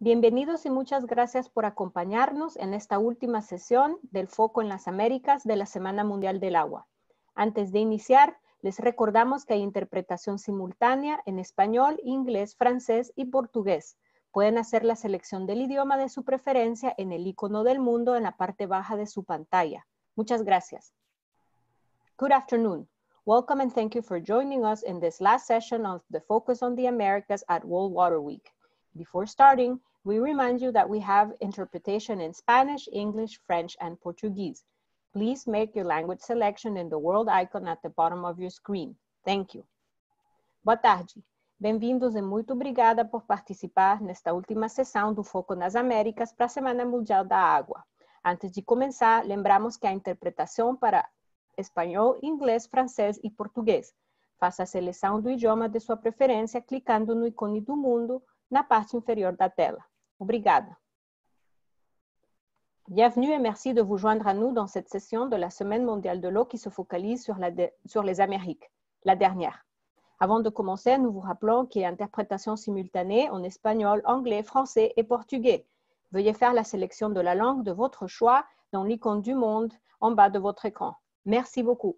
Bienvenidos y muchas gracias por acompañarnos en esta última sesión del Foco en las Américas de la Semana Mundial del Agua. Antes de iniciar, les recordamos que hay interpretación simultánea en español, inglés, francés y portugués. Pueden hacer la selección del idioma de su preferencia en el icono del mundo en la parte baja de su pantalla. Muchas gracias. Good afternoon. Welcome and thank you for joining us in this last session of the Focus on the Americas at World Water Week. Before starting, we remind you that we have interpretation in Spanish, English, French, and Portuguese. Please make your language selection in the world icon at the bottom of your screen. Thank you. Boa tarde. Bem-vindos e muito obrigada por participar nesta última sessão do Foco nas Américas para a Semana Mundial da Água. Antes de começar, lembramos que há interpretação para espanhol, inglês, francês e português. Faça a seleção do idioma de sua preferência clicando no ícone do mundo na parte inferior da tela. Obrigada. Bienvenue et merci de vous joindre à nous dans cette session de la Semaine mondiale de l'eau qui se focalise sur les Amériques, la dernière. Avant de commencer, nous vous rappelons qu'il y a interprétation simultanée en espagnol, anglais, français et portugais. Veuillez faire la sélection de la langue de votre choix dans l'icône du monde en bas de votre écran. Merci beaucoup.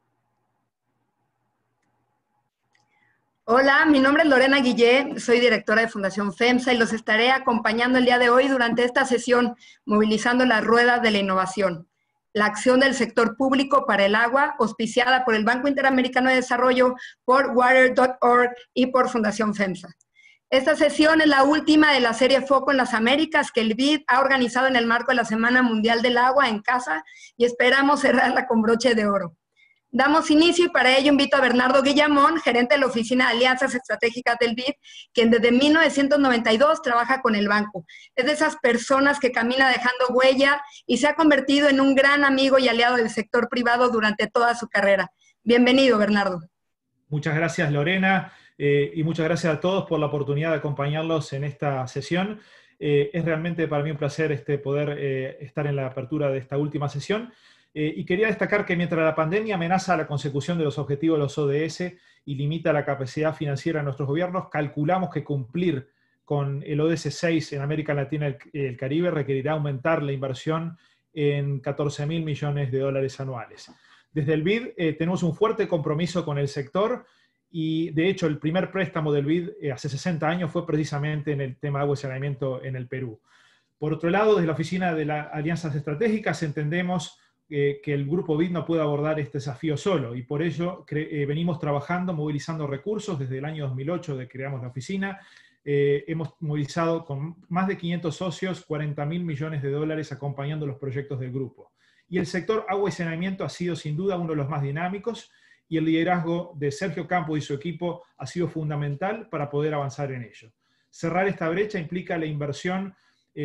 Hola, mi nombre es Lorena Guillé, soy directora de Fundación FEMSA y los estaré acompañando el día de hoy durante esta sesión, movilizando las ruedas de la innovación, la acción del sector público para el agua, auspiciada por el Banco Interamericano de Desarrollo, por Water.org y por Fundación FEMSA. Esta sesión es la última de la serie Foco en las Américas que el BID ha organizado en el marco de la Semana Mundial del Agua en casa y esperamos cerrarla con broche de oro. Damos inicio y para ello invito a Bernardo Guillamón, gerente de la Oficina de Alianzas Estratégicas del BID, quien desde 1992 trabaja con el banco. Es de esas personas que camina dejando huella y se ha convertido en un gran amigo y aliado del sector privado durante toda su carrera. Bienvenido, Bernardo. Muchas gracias, Lorena, y muchas gracias a todos por la oportunidad de acompañarlos en esta sesión. Es realmente para mí un placer poder estar en la apertura de esta última sesión. Y quería destacar que mientras la pandemia amenaza la consecución de los objetivos de los ODS y limita la capacidad financiera de nuestros gobiernos, calculamos que cumplir con el ODS 6 en América Latina y el Caribe requerirá aumentar la inversión en 14.000 millones de dólares anuales. Desde el BID tenemos un fuerte compromiso con el sector y, de hecho, el primer préstamo del BID hace 60 años fue precisamente en el tema de agua y saneamiento en el Perú. Por otro lado, desde la Oficina de las Alianzas Estratégicas entendemos que el Grupo BID no puede abordar este desafío solo y por ello venimos trabajando, movilizando recursos desde el año 2008 de que creamos la oficina. Hemos movilizado con más de 500 socios 40.000 millones de dólares acompañando los proyectos del grupo. Y el sector agua y saneamiento ha sido sin duda uno de los más dinámicos y el liderazgo de Sergio Campos y su equipo ha sido fundamental para poder avanzar en ello. Cerrar esta brecha implica la inversión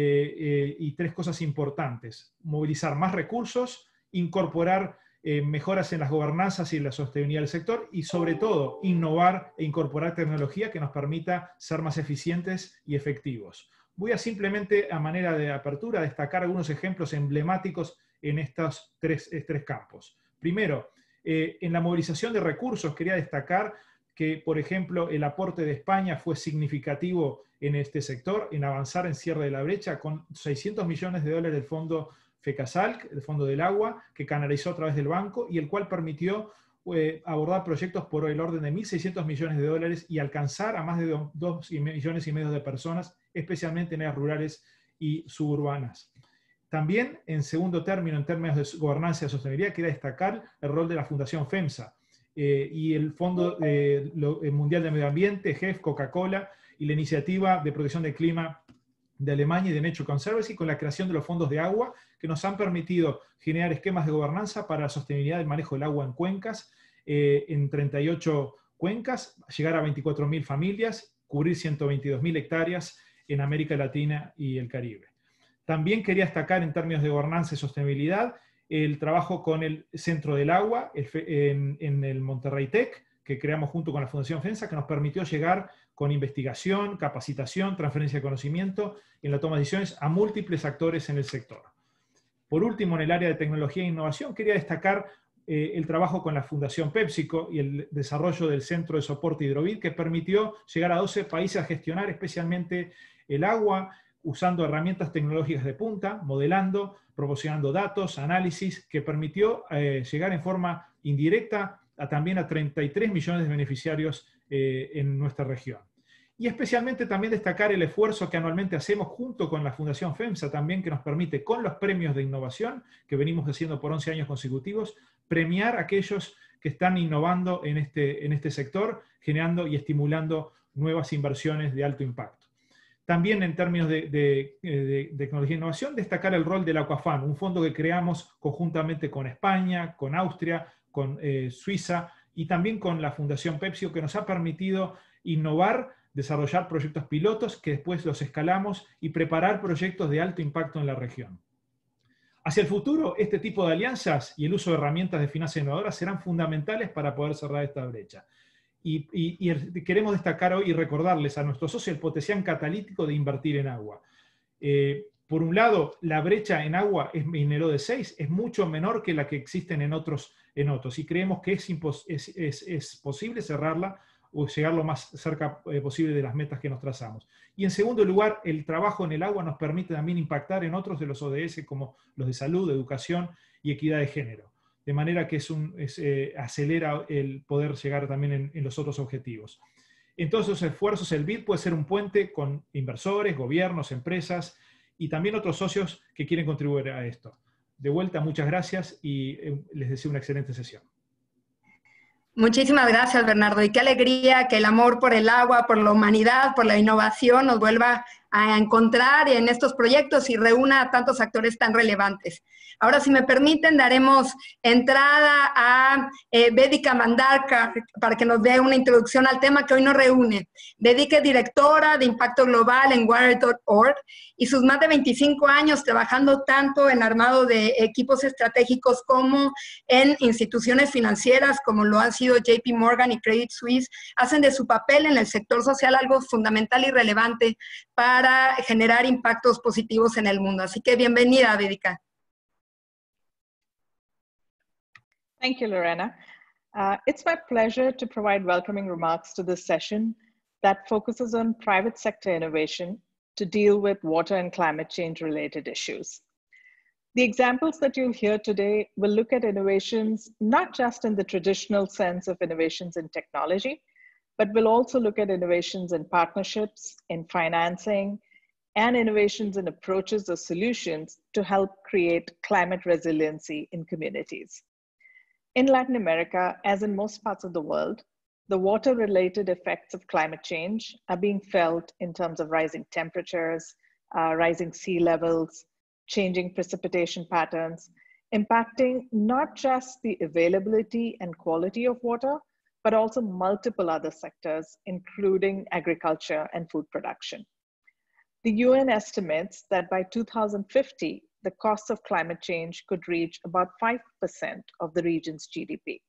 y tres cosas importantes: movilizar más recursos, incorporar mejoras en las gobernanzas y la sostenibilidad del sector y, sobre todo, innovar e incorporar tecnología que nos permita ser más eficientes y efectivos. Voy a simplemente, a manera de apertura, destacar algunos ejemplos emblemáticos en estos tres campos. Primero, en la movilización de recursos quería destacar que, por ejemplo, el aporte de España fue significativo en este sector, en avanzar en cierre de la brecha, con 600 millones de dólares del fondo FECASALC, el Fondo del Agua, que canalizó a través del banco y el cual permitió abordar proyectos por el orden de 1.600 millones de dólares y alcanzar a más de 2,5 millones de personas, especialmente en áreas rurales y suburbanas. También, en segundo término, en términos de gobernanza y sostenibilidad, quería destacar el rol de la Fundación FEMSA y el Fondo Mundial de Medio Ambiente, GEF, Coca-Cola, y la Iniciativa de Protección del Clima de Alemania y de Nature Conservancy, con la creación de los fondos de agua, que nos han permitido generar esquemas de gobernanza para la sostenibilidad del manejo del agua en cuencas, en 38 cuencas, llegar a 24.000 familias, cubrir 122.000 hectáreas en América Latina y el Caribe. También quería destacar en términos de gobernanza y sostenibilidad el trabajo con el Centro del Agua en el Monterrey Tech, que creamos junto con la Fundación FEMSA, que nos permitió llegar con investigación, capacitación, transferencia de conocimiento en la toma de decisiones a múltiples actores en el sector. Por último, en el área de tecnología e innovación, quería destacar el trabajo con la Fundación PepsiCo y el desarrollo del Centro de Soporte Hidrovid, que permitió llegar a 12 países a gestionar especialmente el agua, usando herramientas tecnológicas de punta, modelando, proporcionando datos, análisis, que permitió llegar en forma indirecta también a 33 millones de beneficiarios en nuestra región. Y especialmente también destacar el esfuerzo que anualmente hacemos junto con la Fundación FEMSA también, que nos permite con los premios de innovación que venimos haciendo por 11 años consecutivos, premiar a aquellos que están innovando en este sector, generando y estimulando nuevas inversiones de alto impacto. También en términos de tecnología e innovación, destacar el rol del Aquafan, un fondo que creamos conjuntamente con España, con Austria, con Suiza y también con la Fundación PepsiCo, que nos ha permitido innovar, desarrollar proyectos pilotos que después los escalamos y preparar proyectos de alto impacto en la región. Hacia el futuro, este tipo de alianzas y el uso de herramientas de finanzas innovadoras serán fundamentales para poder cerrar esta brecha. Y queremos destacar hoy y recordarles a nuestros socios el potencial catalítico de invertir en agua. Por un lado, la brecha en agua en Enero de 6 es mucho menor que la que existen en otros y creemos que es posible cerrarla o llegar lo más cerca posible de las metas que nos trazamos. Y en segundo lugar, el trabajo en el agua nos permite también impactar en otros de los ODS como los de salud, educación y equidad de género. De manera que acelera el poder llegar también en los otros objetivos. En todos esos esfuerzos, el BID puede ser un puente con inversores, gobiernos, empresas y también otros socios que quieren contribuir a esto. De vuelta, muchas gracias y les deseo una excelente sesión. Muchísimas gracias, Bernardo. Y qué alegría que el amor por el agua, por la humanidad, por la innovación nos vuelva a encontrar en estos proyectos y reúna a tantos actores tan relevantes. Ahora, si me permiten, daremos entrada a Vedika Mandarkar para que nos dé una introducción al tema que hoy nos reúne. Vedika es directora de Impacto Global en Water.org y sus más de 25 años trabajando tanto en armado de equipos estratégicos como en instituciones financieras como lo han sido JP Morgan y Credit Suisse, hacen de su papel en el sector social algo fundamental y relevante para generar impactos positivos en el mundo. Así que bienvenida, Vedika. Thank you, Lorena. It's my pleasure to provide welcoming remarks to this session that focuses on private sector innovation to deal with water and climate change related issues. The examples that you'll hear today will look at innovations, not just in the traditional sense of innovations in technology, but we'll also look at innovations in partnerships, in financing, and innovations in approaches or solutions to help create climate resiliency in communities. In Latin America, as in most parts of the world, the water-related effects of climate change are being felt in terms of rising temperatures, rising sea levels, changing precipitation patterns, impacting not just the availability and quality of water, but also multiple other sectors, including agriculture and food production. The UN estimates that by 2050, the cost of climate change could reach about 5% of the region's GDP.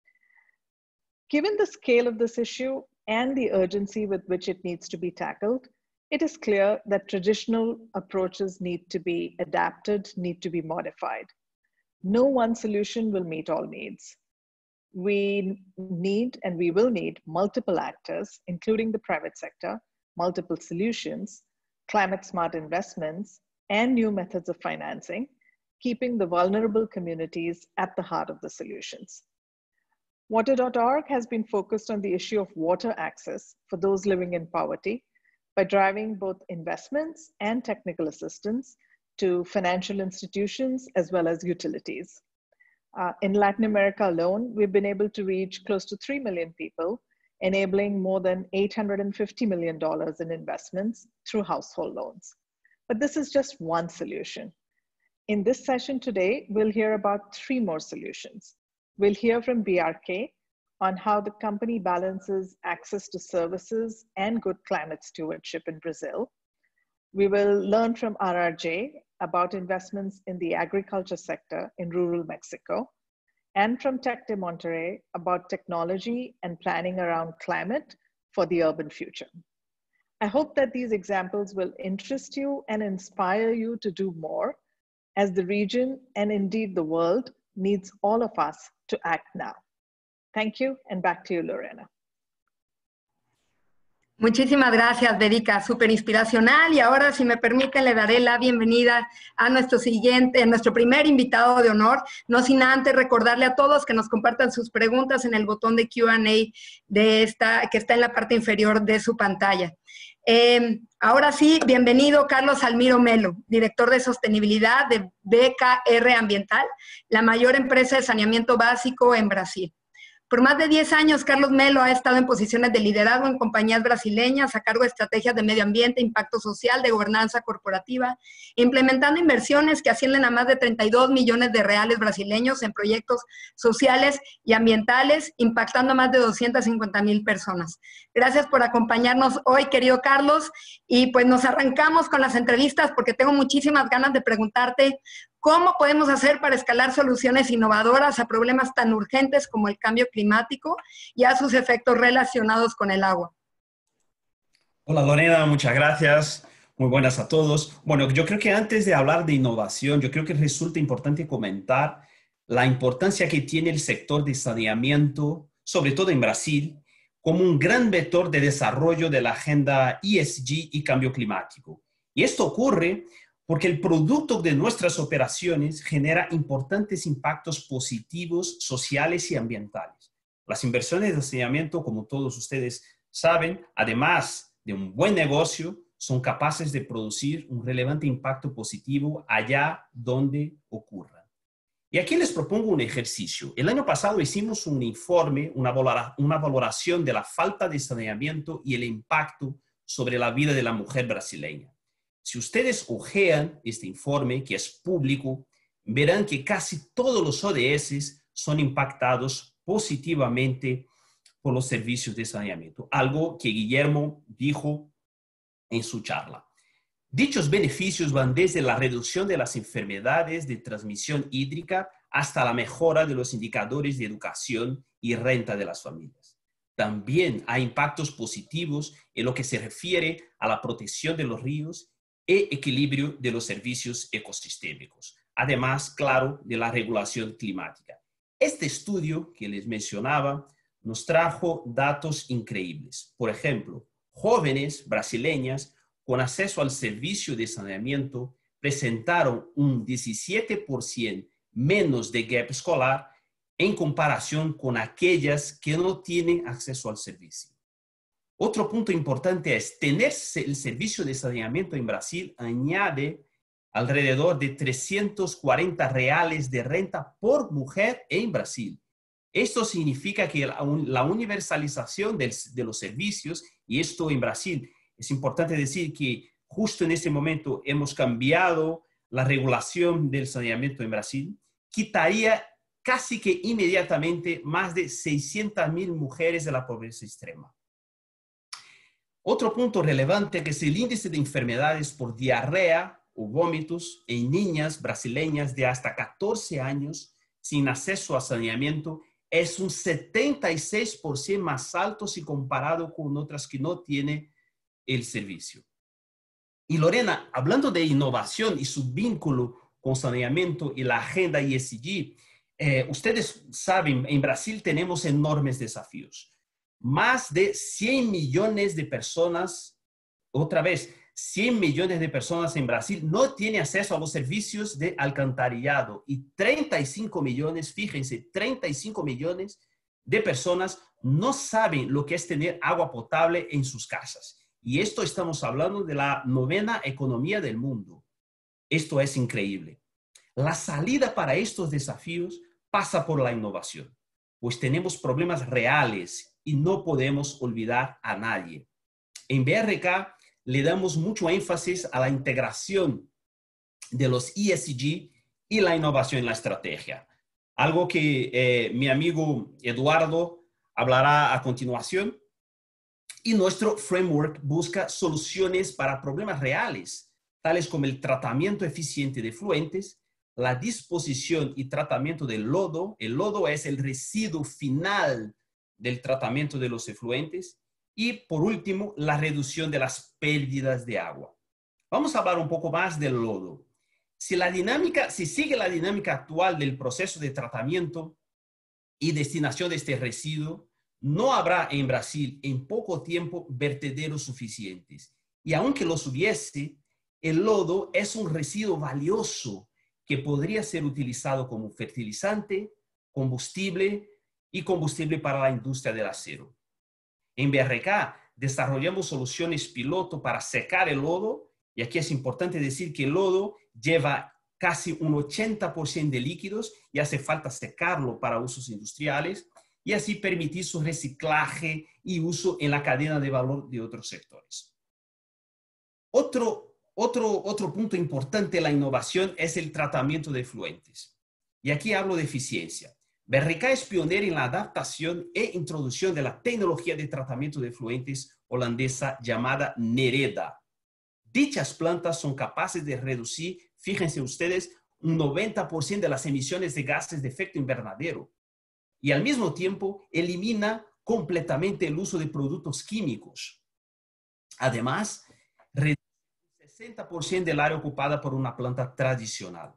Given the scale of this issue and the urgency with which it needs to be tackled, it is clear that traditional approaches need to be adapted, need to be modified. No one solution will meet all needs. We need and we will need multiple actors, including the private sector, multiple solutions, climate smart investments, and new methods of financing, keeping the vulnerable communities at the heart of the solutions. Water.org has been focused on the issue of water access for those living in poverty by driving both investments and technical assistance to financial institutions as well as utilities. In Latin America alone, we've been able to reach close to 3 million people, enabling more than $850 million in investments through household loans. But this is just one solution. In this session today, we'll hear about 3 more solutions. We'll hear from BRK on how the company balances access to services and good climate stewardship in Brazil. We will learn from RRJ about investments in the agriculture sector in rural Mexico, and from Tec de Monterrey about technology and planning around climate for the urban future. I hope that these examples will interest you and inspire you to do more, as the region and indeed the world needs all of us to act now. Thank you, and back to you, Lorena. Muchísimas gracias, Verica, súper inspiracional. Y ahora, si me permiten, le daré la bienvenida a nuestro primer invitado de honor, no sin antes recordarle a todos que nos compartan sus preguntas en el botón de Q&A que está en la parte inferior de su pantalla. Ahora sí, bienvenido Carlos Almiro Melo, director de sostenibilidad de BKR Ambiental, la mayor empresa de saneamiento básico en Brasil. Por más de 10 años, Carlos Melo ha estado en posiciones de liderazgo en compañías brasileñas a cargo de estrategias de medio ambiente, impacto social, de gobernanza corporativa, implementando inversiones que ascienden a más de 32 millones de reales brasileños en proyectos sociales y ambientales, impactando a más de 250,000 personas. Gracias por acompañarnos hoy, querido Carlos, y pues nos arrancamos con las entrevistas porque tengo muchísimas ganas de preguntarte ¿cómo podemos hacer para escalar soluciones innovadoras a problemas tan urgentes como el cambio climático y a sus efectos relacionados con el agua? Hola Lorena, muchas gracias. Muy buenas a todos. Bueno, yo creo que antes de hablar de innovación, yo creo que resulta importante comentar la importancia que tiene el sector de saneamiento, sobre todo en Brasil, como un gran vector de desarrollo de la agenda ESG y cambio climático. Y esto ocurre porque el producto de nuestras operaciones genera importantes impactos positivos, sociales y ambientales. Las inversiones de saneamiento, como todos ustedes saben, además de un buen negocio, son capaces de producir un relevante impacto positivo allá donde ocurran. Y aquí les propongo un ejercicio. El año pasado hicimos un informe, una valoración de la falta de saneamiento y el impacto sobre la vida de la mujer brasileña. Si ustedes ojean este informe, que es público, verán que casi todos los ODS son impactados positivamente por los servicios de saneamiento, algo que Guillermo dijo en su charla. Dichos beneficios van desde la reducción de las enfermedades de transmisión hídrica hasta la mejora de los indicadores de educación y renta de las familias. También hay impactos positivos en lo que se refiere a la protección de los ríos e equilibrio de los servicios ecosistémicos. Además, claro, de la regulación climática. Este estudio que les mencionaba nos trajo datos increíbles. Por ejemplo, jóvenes brasileñas con acceso al servicio de saneamiento presentaron un 17% menos de gap escolar en comparación con aquellas que no tienen acceso al servicio. Otro punto importante es tener el servicio de saneamiento en Brasil añade alrededor de 340 reales de renta por mujer en Brasil. Esto significa que la universalización de los servicios, y esto en Brasil, es importante decir que justo en este momento hemos cambiado la regulación del saneamiento en Brasil, quitaría casi que inmediatamente más de 600,000 mujeres de la pobreza extrema. Otro punto relevante que es el índice de enfermedades por diarrea o vómitos en niñas brasileñas de hasta 14 años sin acceso a saneamiento es un 76% más alto si comparado con otras que no tienen el servicio. Y Lorena, hablando de innovación y su vínculo con saneamiento y la agenda ESG, ustedes saben, en Brasil tenemos enormes desafíos. Más de 100 millones de personas, otra vez, 100 millones de personas en Brasil no tienen acceso a los servicios de alcantarillado y 35 millones, fíjense, 35 millones de personas no saben lo que es tener agua potable en sus casas. Y esto estamos hablando de la 9ª economía del mundo. Esto es increíble. La salida para estos desafíos pasa por la innovación, pues tenemos problemas reales y no podemos olvidar a nadie. En BRK le damos mucho énfasis a la integración de los ESG y la innovación en la estrategia. Algo que mi amigo Eduardo hablará a continuación. Y nuestro framework busca soluciones para problemas reales, tales como el tratamiento eficiente de efluentes, la disposición y tratamiento del lodo. El lodo es el residuo final del tratamiento de los efluentes. Y por último, la reducción de las pérdidas de agua. Vamos a hablar un poco más del lodo. Si sigue la dinámica actual del proceso de tratamiento y destinación de este residuo, no habrá en Brasil en poco tiempo vertederos suficientes. Y aunque los hubiese, el lodo es un residuo valioso que podría ser utilizado como fertilizante, combustible y combustible para la industria del acero. En BRK desarrollamos soluciones piloto para secar el lodo, y aquí es importante decir que el lodo lleva casi un 80% de líquidos y hace falta secarlo para usos industriales y así permitir su reciclaje y uso en la cadena de valor de otros sectores. Otro punto importante de la innovación es el tratamiento de efluentes. Y aquí hablo de eficiencia. BRK es pionera en la adaptación e introducción de la tecnología de tratamiento de efluentes holandesa llamada Nereda. Dichas plantas son capaces de reducir, fíjense ustedes, un 90% de las emisiones de gases de efecto invernadero y al mismo tiempo elimina completamente el uso de productos químicos. Además, reduce el 60% del área ocupada por una planta tradicional.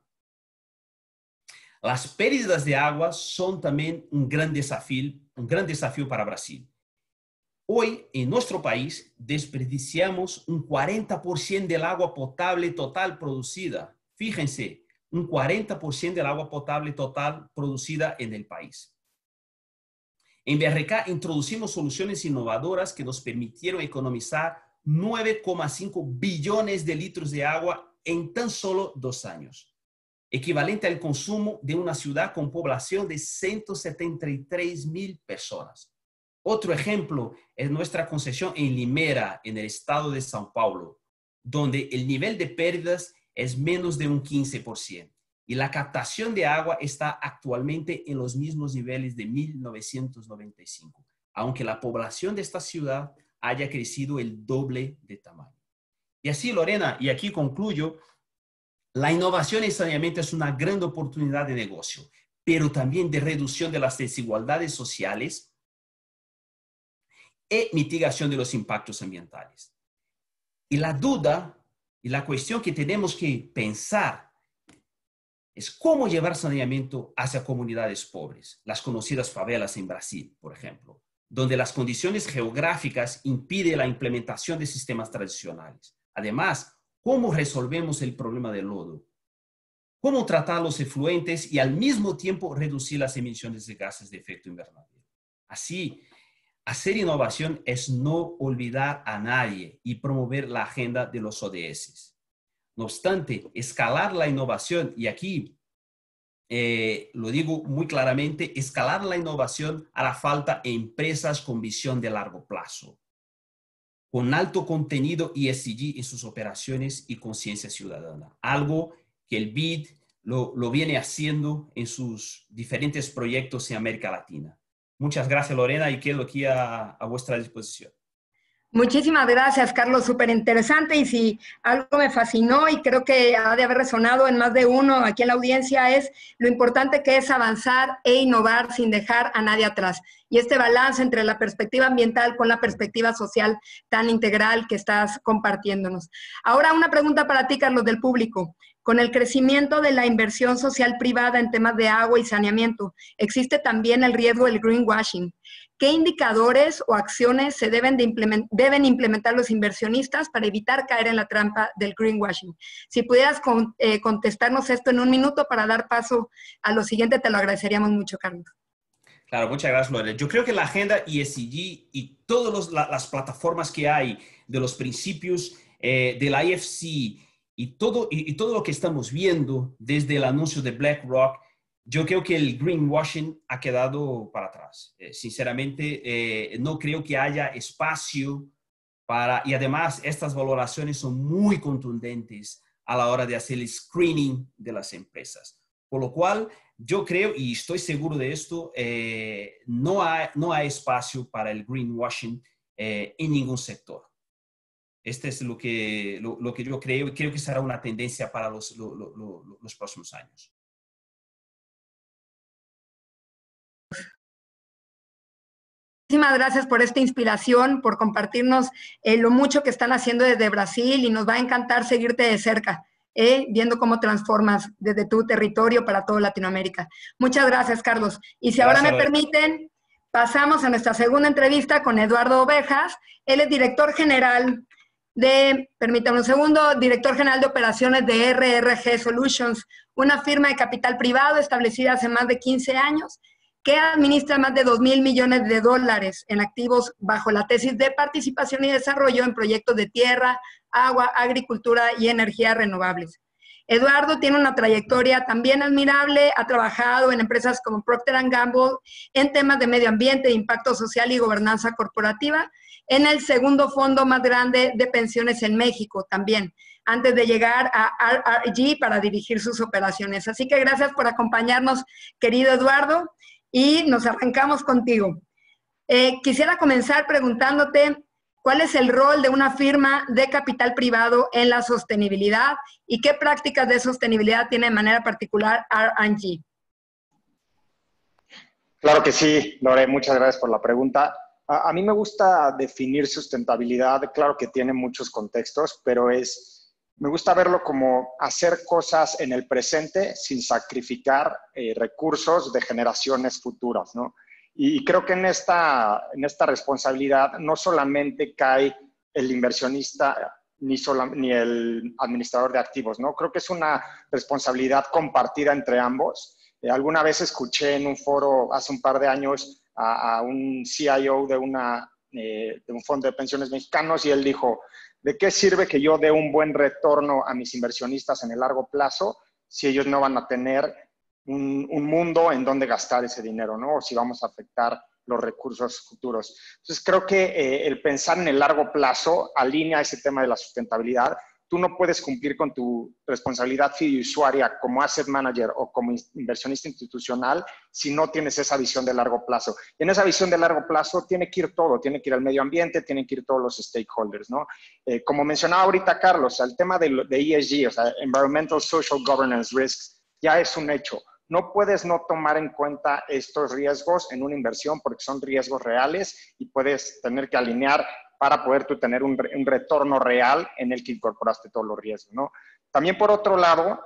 Las pérdidas de agua son también un gran desafío para Brasil. Hoy, en nuestro país, desperdiciamos un 40% del agua potable total producida. Fíjense, un 40% del agua potable total producida en el país. En BRK introducimos soluciones innovadoras que nos permitieron economizar 9,5 billones de litros de agua en tan solo 2 años, equivalente al consumo de una ciudad con población de 173,000 personas. Otro ejemplo es nuestra concesión en Limeira, en el estado de São Paulo, donde el nivel de pérdidas es menos de un 15% y la captación de agua está actualmente en los mismos niveles de 1995, aunque la población de esta ciudad haya crecido el doble de tamaño. Y así, Lorena, y aquí concluyo, la innovación en saneamiento es una gran oportunidad de negocio, pero también de reducción de las desigualdades sociales y mitigación de los impactos ambientales. Y la duda y la cuestión que tenemos que pensar es cómo llevar saneamiento hacia comunidades pobres, las conocidas favelas en Brasil, por ejemplo, donde las condiciones geográficas impiden la implementación de sistemas tradicionales. Además, ¿cómo resolvemos el problema del lodo? ¿Cómo tratar los efluentes y al mismo tiempo reducir las emisiones de gases de efecto invernadero? Así, hacer innovación es no olvidar a nadie y promover la agenda de los ODS. No obstante, escalar la innovación, y aquí lo digo muy claramente, escalar la innovación hará falta empresas con visión de largo plazo, con alto contenido ESG en sus operaciones y conciencia ciudadana, algo que el BID lo viene haciendo en sus diferentes proyectos en América Latina. Muchas gracias, Lorena, y quedo aquí a vuestra disposición. Muchísimas gracias, Carlos, súper interesante, y si algo me fascinó y creo que ha de haber resonado en más de uno aquí en la audiencia es lo importante que es avanzar e innovar sin dejar a nadie atrás. Y este balance entre la perspectiva ambiental con la perspectiva social tan integral que estás compartiéndonos. Ahora una pregunta para ti, Carlos, del público. Con el crecimiento de la inversión social privada en temas de agua y saneamiento, existe también el riesgo del greenwashing. ¿Qué indicadores o acciones se deben implementar los inversionistas para evitar caer en la trampa del greenwashing? Si pudieras contestarnos esto en un minuto para dar paso a lo siguiente, te lo agradeceríamos mucho, Carlos. Claro, muchas gracias, Lorena. Yo creo que la agenda ESG y todas las plataformas que hay de los principios de la IFC y todo lo que estamos viendo desde el anuncio de BlackRock, yo creo que el greenwashing ha quedado para atrás. Sinceramente, no creo que haya espacio para... Y además, estas valoraciones son muy contundentes a la hora de hacer el screening de las empresas. Por lo cual, yo creo, y estoy seguro de esto, no hay espacio para el greenwashing en ningún sector. Este es lo que yo creo, y creo que será una tendencia para los próximos años. Muchísimas gracias por esta inspiración, por compartirnos lo mucho que están haciendo desde Brasil, y nos va a encantar seguirte de cerca, viendo cómo transformas desde tu territorio para toda Latinoamérica. Muchas gracias, Carlos. Y si ahora me permiten, pasamos a nuestra segunda entrevista con Eduardo Ovejas. Él es director general permítame un segundo, director general de operaciones de RRG Solutions, una firma de capital privado establecida hace más de 15 años que administra más de $2,000 millones en activos bajo la tesis de participación y desarrollo en proyectos de tierra, agua, agricultura y energías renovables. Eduardo tiene una trayectoria también admirable, ha trabajado en empresas como Procter & Gamble en temas de medio ambiente, impacto social y gobernanza corporativa, en el segundo fondo más grande de pensiones en México también, antes de llegar a RRG para dirigir sus operaciones. Así que gracias por acompañarnos, querido Eduardo, y nos arrancamos contigo. Quisiera comenzar preguntándote cuál es el rol de una firma de capital privado en la sostenibilidad y qué prácticas de sostenibilidad tiene de manera particular RRG. Claro que sí, Lore, muchas gracias por la pregunta. A mí me gusta definir sustentabilidad, claro que tiene muchos contextos, pero me gusta verlo como hacer cosas en el presente sin sacrificar recursos de generaciones futuras, ¿no? Y creo que en esta responsabilidad no solamente cae el inversionista ni el administrador de activos, ¿no? Creo que es una responsabilidad compartida entre ambos. Alguna vez escuché en un foro hace un par de años a un CIO de un fondo de pensiones mexicanos y él dijo, ¿de qué sirve que yo dé un buen retorno a mis inversionistas en el largo plazo si ellos no van a tener un mundo en donde gastar ese dinero, ¿no? O si vamos a afectar los recursos futuros. Entonces, creo que el pensar en el largo plazo alinea ese tema de la sustentabilidad. Tú no puedes cumplir con tu responsabilidad fiduciaria como asset manager o como inversionista institucional si no tienes esa visión de largo plazo. Y en esa visión de largo plazo tiene que ir todo, tiene que ir el medio ambiente, tienen que ir todos los stakeholders, ¿no? Como mencionaba ahorita Carlos, el tema de ESG, o sea, Environmental Social Governance Risks, ya es un hecho. No puedes no tomar en cuenta estos riesgos en una inversión porque son riesgos reales y puedes tener que alinear para poder tú tener un retorno real en el que incorporaste todos los riesgos, ¿no? También, por otro lado,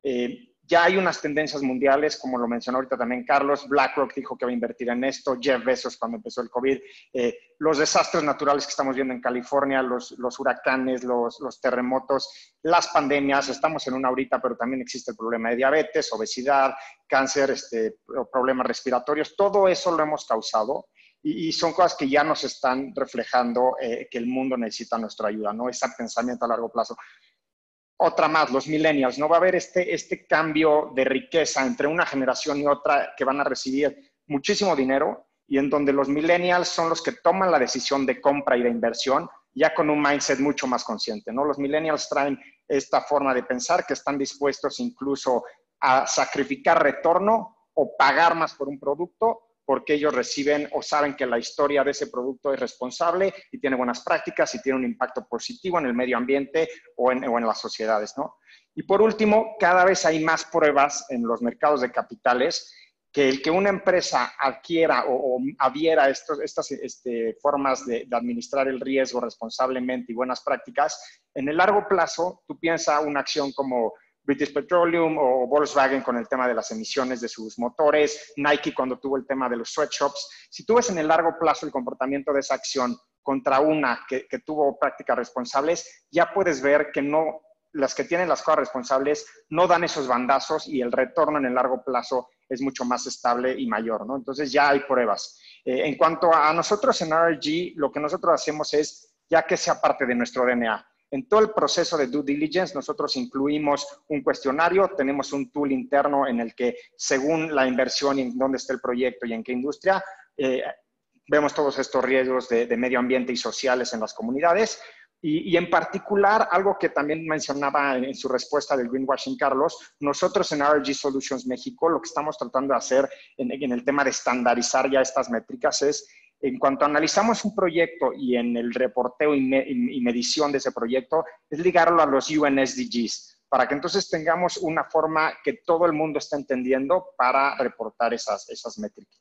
ya hay unas tendencias mundiales, como lo mencionó ahorita también Carlos. BlackRock dijo que va a invertir en esto, Jeff Bezos cuando empezó el COVID, los desastres naturales que estamos viendo en California, los huracanes, los terremotos, las pandemias, estamos en una ahorita, pero también existe el problema de diabetes, obesidad, cáncer, problemas respiratorios, todo eso lo hemos causado. Y son cosas que ya nos están reflejando que el mundo necesita nuestra ayuda, ¿no? Ese pensamiento a largo plazo. Otra más, los millennials. No va a haber este cambio de riqueza entre una generación y otra que van a recibir muchísimo dinero y en donde los millennials son los que toman la decisión de compra y de inversión ya con un mindset mucho más consciente, ¿no? Los millennials traen esta forma de pensar que están dispuestos incluso a sacrificar retorno o pagar más por un producto porque ellos reciben o saben que la historia de ese producto es responsable y tiene buenas prácticas y tiene un impacto positivo en el medio ambiente o en las sociedades, ¿no? Y por último, cada vez hay más pruebas en los mercados de capitales que el que una empresa adquiera o adhiera estas formas de administrar el riesgo responsablemente y buenas prácticas, en el largo plazo, tú piensas una acción como British Petroleum o Volkswagen con el tema de las emisiones de sus motores, Nike cuando tuvo el tema de los sweatshops. Si tú ves en el largo plazo el comportamiento de esa acción contra una que tuvo prácticas responsables, ya puedes ver que no, las que tienen las cosas responsables no dan esos bandazos y el retorno en el largo plazo es mucho más estable y mayor, ¿no? Entonces ya hay pruebas. En cuanto a nosotros en RRG, lo que nosotros hacemos es ya que sea parte de nuestro DNA. En todo el proceso de due diligence, nosotros incluimos un cuestionario, tenemos un tool interno en el que, según la inversión y en dónde está el proyecto y en qué industria, vemos todos estos riesgos de medio ambiente y sociales en las comunidades. Y en particular, algo que también mencionaba en su respuesta del greenwashing, Carlos, nosotros en RRG Solutions México lo que estamos tratando de hacer en el tema de estandarizar ya estas métricas es, en cuanto analizamos un proyecto y en el reporteo y medición de ese proyecto, es ligarlo a los UN SDGs, para que entonces tengamos una forma que todo el mundo está entendiendo para reportar esas métricas.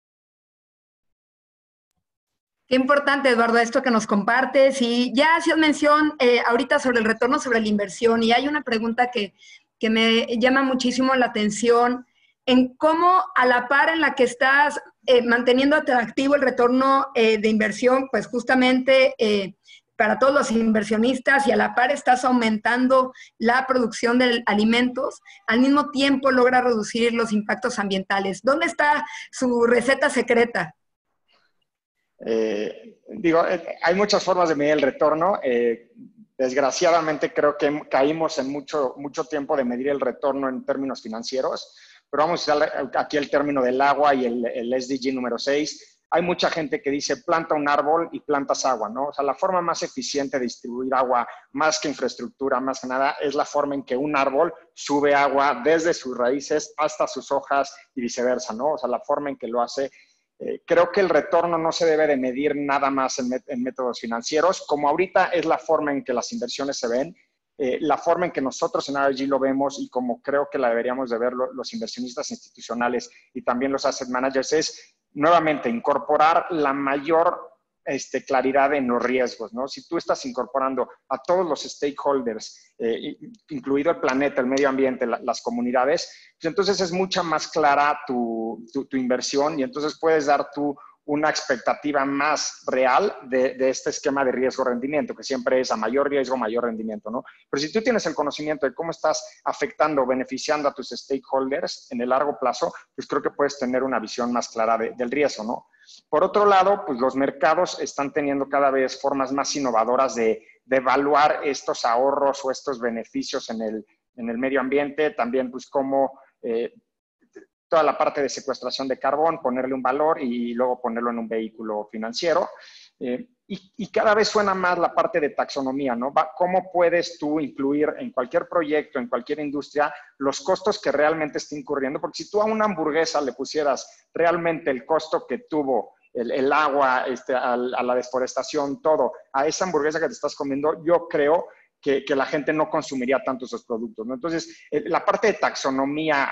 Qué importante, Eduardo, esto que nos compartes. Y ya hacías mención ahorita sobre el retorno sobre la inversión y hay una pregunta que me llama muchísimo la atención en cómo a la par en la que estás manteniendo atractivo el retorno de inversión, pues justamente para todos los inversionistas, y a la par estás aumentando la producción de alimentos, al mismo tiempo logra reducir los impactos ambientales. ¿Dónde está su receta secreta? Hay muchas formas de medir el retorno. Desgraciadamente creo que caímos en mucho tiempo de medir el retorno en términos financieros, pero vamos a usar aquí el término del agua y el SDG número 6. Hay mucha gente que dice planta un árbol y plantas agua, ¿no? O sea, la forma más eficiente de distribuir agua, más que infraestructura, más que nada, es la forma en que un árbol sube agua desde sus raíces hasta sus hojas y viceversa, ¿no? O sea, la forma en que lo hace. Creo que el retorno no se debe de medir nada más en métodos financieros, como ahorita es la forma en que las inversiones se ven, la forma en que nosotros en RG lo vemos y como creo que la deberíamos de ver los inversionistas institucionales y también los asset managers es nuevamente incorporar la mayor claridad en los riesgos, ¿no? Si tú estás incorporando a todos los stakeholders, incluido el planeta, el medio ambiente, las comunidades, pues entonces es mucha más clara tu inversión y entonces puedes dar tú una expectativa más real de este esquema de riesgo-rendimiento, que siempre es a mayor riesgo, mayor rendimiento, ¿no? Pero si tú tienes el conocimiento de cómo estás afectando o beneficiando a tus stakeholders en el largo plazo, pues creo que puedes tener una visión más clara del riesgo, ¿no? Por otro lado, pues los mercados están teniendo cada vez formas más innovadoras de evaluar estos ahorros o estos beneficios en el medio ambiente, también pues cómo toda la parte de secuestración de carbón, ponerle un valor y luego ponerlo en un vehículo financiero. Y cada vez suena más la parte de taxonomía, ¿no? ¿Cómo puedes tú incluir en cualquier proyecto, en cualquier industria, los costos que realmente está incurriendo? Porque si tú a una hamburguesa le pusieras realmente el costo que tuvo el agua, a la deforestación, todo, a esa hamburguesa que te estás comiendo, yo creo que la gente no consumiría tanto esos productos, ¿no? Entonces, la parte de taxonomía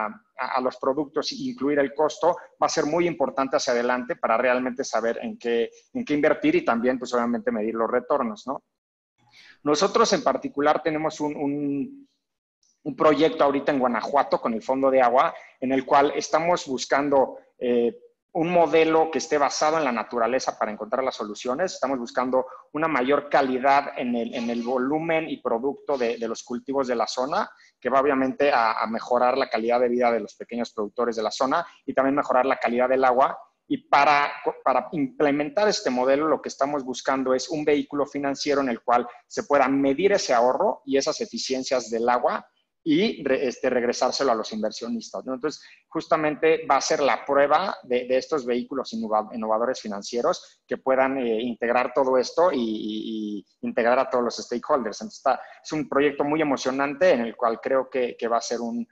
a los productos e incluir el costo va a ser muy importante hacia adelante para realmente saber en qué invertir y también, pues obviamente, medir los retornos, ¿no? Nosotros en particular tenemos un proyecto ahorita en Guanajuato con el Fondo de Agua en el cual estamos buscando un modelo que esté basado en la naturaleza para encontrar las soluciones. Estamos buscando una mayor calidad en el volumen y producto de los cultivos de la zona, que va obviamente a mejorar la calidad de vida de los pequeños productores de la zona y también mejorar la calidad del agua. Y para implementar este modelo, lo que estamos buscando es un vehículo financiero en el cual se pueda medir ese ahorro y esas eficiencias del agua y regresárselo a los inversionistas, ¿no? Entonces, justamente va a ser la prueba de estos vehículos innovadores financieros que puedan integrar todo esto y integrar a todos los stakeholders. Entonces, es un proyecto muy emocionante en el cual creo que va a ser un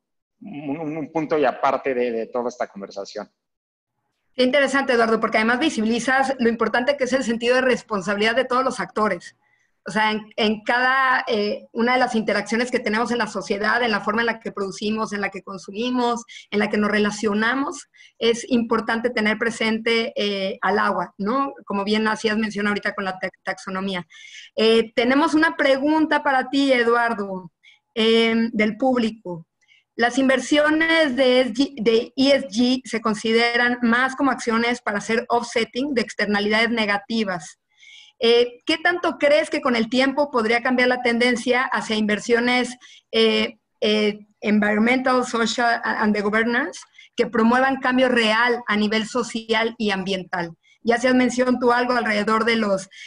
punto y aparte de toda esta conversación. Qué interesante, Eduardo, porque además visibilizas lo importante que es el sentido de responsabilidad de todos los actores. O sea, en cada una de las interacciones que tenemos en la sociedad, en la forma en la que producimos, en la que consumimos, en la que nos relacionamos, es importante tener presente al agua, ¿no? Como bien hacías mención ahorita con la taxonomía. Tenemos una pregunta para ti, Eduardo, del público. Las inversiones de ESG se consideran más como acciones para hacer offsetting de externalidades negativas. ¿Qué tanto crees que con el tiempo podría cambiar la tendencia hacia inversiones environmental, social and the governance que promuevan cambio real a nivel social y ambiental? Ya hacías mención tú algo alrededor de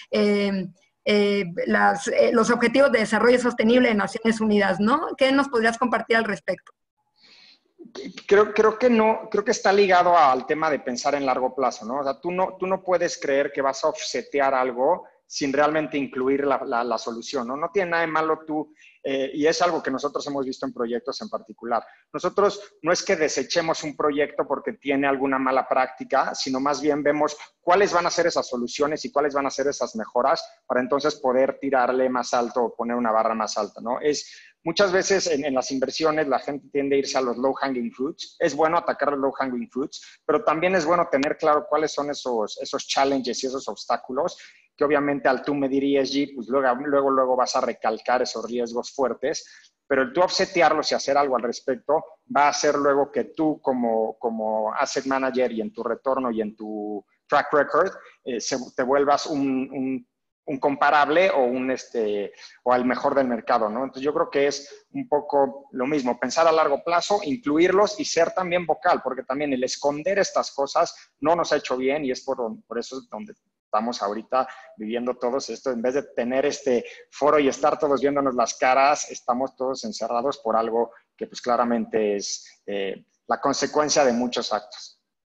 los objetivos de desarrollo sostenible de Naciones Unidas, ¿no? ¿Qué nos podrías compartir al respecto? Creo que está ligado al tema de pensar en largo plazo, ¿no? O sea, tú no puedes creer que vas a offsetear algo sin realmente incluir la solución, ¿no? No tiene nada de malo tú, y es algo que nosotros hemos visto en proyectos en particular. Nosotros no es que desechemos un proyecto porque tiene alguna mala práctica, sino más bien vemos cuáles van a ser esas soluciones y cuáles van a ser esas mejoras para entonces poder tirarle más alto o poner una barra más alta, ¿no? Muchas veces en las inversiones la gente tiende a irse a los low-hanging fruits. Es bueno atacar los low-hanging fruits, pero también es bueno tener claro cuáles son esos challenges y esos obstáculos que obviamente al tú medir ESG, pues luego vas a recalcar esos riesgos fuertes pero el tú offsetearlos y hacer algo al respecto va a hacer luego que tú como asset manager y en tu retorno y en tu track record te vuelvas un comparable o al mejor del mercado, ¿no? Entonces yo creo que es un poco lo mismo, pensar a largo plazo, incluirlos y ser también vocal, porque también el esconder estas cosas no nos ha hecho bien y es por eso es donde estamos ahorita viviendo todos esto. En vez de tener este foro y estar todos viéndonos las caras, estamos todos encerrados por algo que pues claramente es la consecuencia de muchos actos.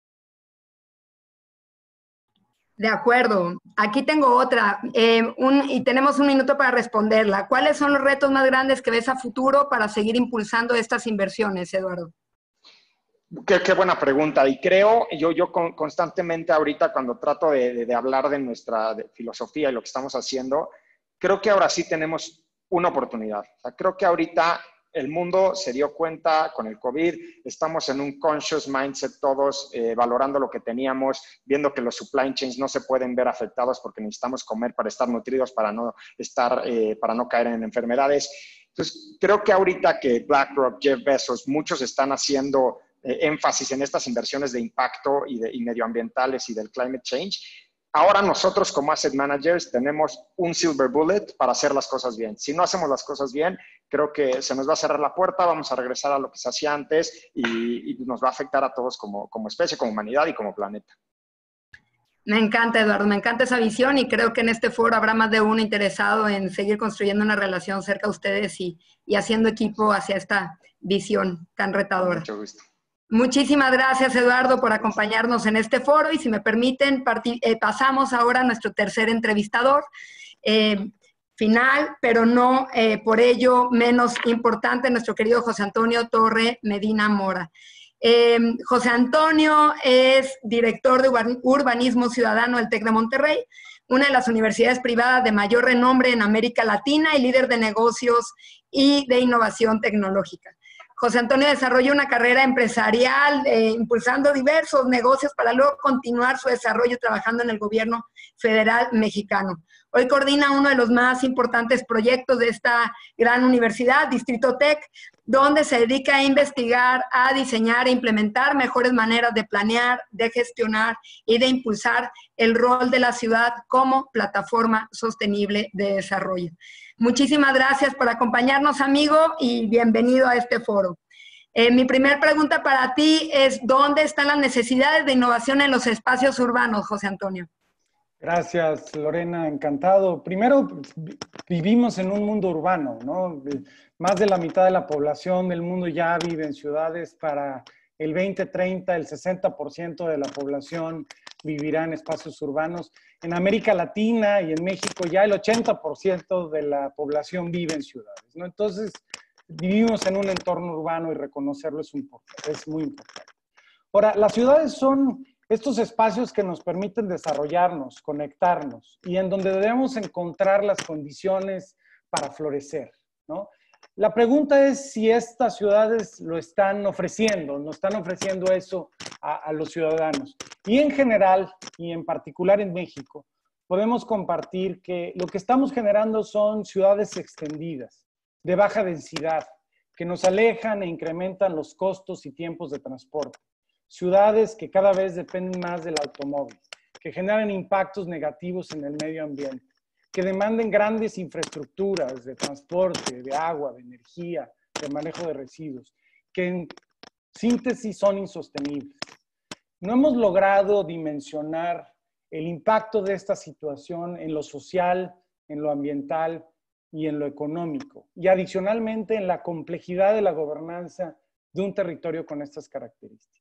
De acuerdo. Aquí tengo otra. Y tenemos un minuto para responderla. ¿Cuáles son los retos más grandes que ves a futuro para seguir impulsando estas inversiones, Eduardo? Qué buena pregunta. Y creo, yo constantemente ahorita cuando trato de hablar de nuestra filosofía y lo que estamos haciendo, creo que ahora sí tenemos una oportunidad. O sea, creo que ahorita el mundo se dio cuenta con el COVID, estamos en un conscious mindset todos, valorando lo que teníamos, viendo que los supply chains no se pueden ver afectados porque necesitamos comer para estar nutridos, para no caer en enfermedades. Entonces, creo que ahorita que BlackRock, Jeff Bezos, muchos están haciendo énfasis en estas inversiones de impacto y medioambientales y del climate change. Ahora nosotros como asset managers tenemos un silver bullet para hacer las cosas bien. Si no hacemos las cosas bien, creo que se nos va a cerrar la puerta, vamos a regresar a lo que se hacía antes y nos va a afectar a todos como especie, como humanidad y como planeta. Me encanta, Eduardo, me encanta esa visión y creo que en este foro habrá más de uno interesado en seguir construyendo una relación cerca de ustedes y haciendo equipo hacia esta visión tan retadora. Mucho gusto. Muchísimas gracias, Eduardo, por acompañarnos en este foro y si me permiten, pasamos ahora a nuestro tercer entrevistador final, pero no por ello menos importante, nuestro querido José Antonio Torre Medina Mora. José Antonio es director de Urbanismo Ciudadano del TEC de Monterrey, una de las universidades privadas de mayor renombre en América Latina y líder de negocios y de innovación tecnológica. José Antonio desarrolló una carrera empresarial impulsando diversos negocios para luego continuar su desarrollo trabajando en el gobierno federal mexicano. Hoy coordina uno de los más importantes proyectos de esta gran universidad, Distrito Tech, donde se dedica a investigar, a diseñar e implementar mejores maneras de planear, de gestionar y de impulsar el rol de la ciudad como plataforma sostenible de desarrollo. Muchísimas gracias por acompañarnos, amigo, y bienvenido a este foro. Mi primera pregunta para ti es, ¿dónde están las necesidades de innovación en los espacios urbanos, José Antonio? Gracias, Lorena, encantado. Primero, vivimos en un mundo urbano, ¿no? Más de la mitad de la población del mundo ya vive en ciudades. Para el 2030, el 60% de la población vivirá en espacios urbanos. En América Latina y en México ya el 80% de la población vive en ciudades, ¿no? Entonces, vivimos en un entorno urbano y reconocerlo es muy importante. Ahora, las ciudades son estos espacios que nos permiten desarrollarnos, conectarnos y en donde debemos encontrar las condiciones para florecer, ¿no? La pregunta es si estas ciudades lo están ofreciendo, nos están ofreciendo eso a los ciudadanos. Y en general, y en particular en México, podemos compartir que lo que estamos generando son ciudades extendidas, de baja densidad, que nos alejan e incrementan los costos y tiempos de transporte. Ciudades que cada vez dependen más del automóvil, que generan impactos negativos en el medio ambiente, que demanden grandes infraestructuras de transporte, de agua, de energía, de manejo de residuos, que en síntesis son insostenibles. No hemos logrado dimensionar el impacto de esta situación en lo social, en lo ambiental y en lo económico, y adicionalmente en la complejidad de la gobernanza de un territorio con estas características.